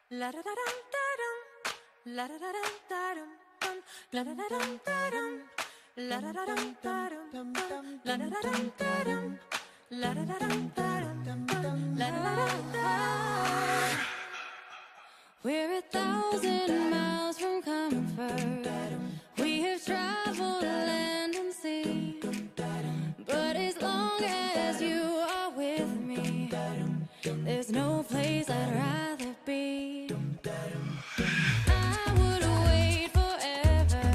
La da da dum da dum, la da da dum da dum dum, la da da dum da dum, la da da dum da dum dum, la da da dum da dum, la da da dum da dum dum, la da da dum da. We're 1,000 miles from comfort. We have traveled land and sea, but as long as you are with me, there's no place I'd rather be. I would wait forever,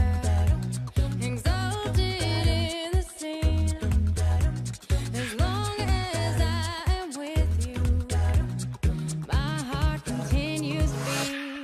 exalted in the scene. As long as I am with you, my heart continues beat.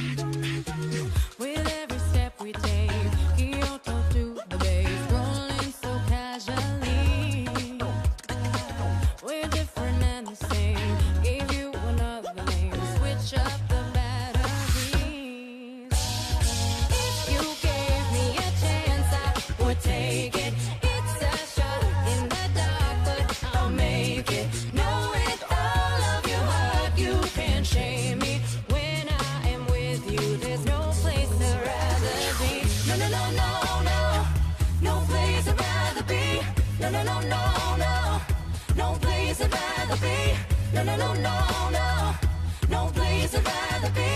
With every step we take, Kyoto to the base, rolling so casually. We're different and the same. Gave you another name, switch up the batteries. If you gave me a chance, I would take it. It's a shot in the dark, but I'll make it. Know with all of your heart, you can't shame me. When I am with you, there's no place I'd rather be. No, no, no, no, no. No place I'd rather be. No, no, no, no, no. No place I'd rather be. No, no, no, no, no. No place I'd rather be.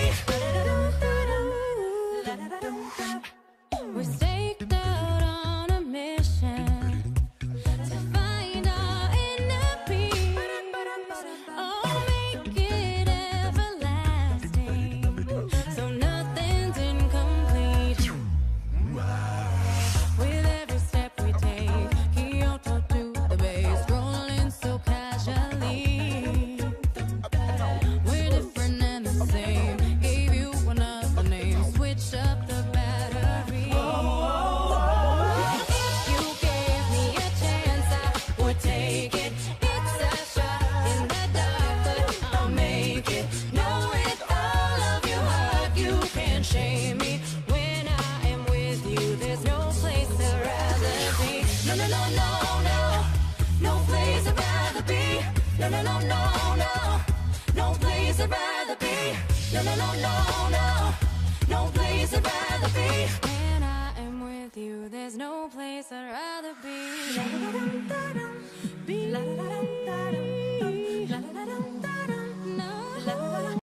We're staked out on a mission to find our inner peace. Oh, make it everlasting, so nothing's incomplete. With every step we take, Kyoto to the base, rolling so casually. We're different and the same. Gave you another name, switch up the battery. If you gave me a chance, I would take it. It's a shot in the dark, but I'll make it. Know with all of your heart, you can't shame me. When I am with you, there's no place I'd rather be. No, no, no, no, no. No place I'd rather be. No, no, no, no, no. No place I'd rather be. No, no, no, no, no. No place I'd rather be. When I am with you, there's no place I'd rather be. La da da dum da dum, be la da da dum da dum, la da da dum da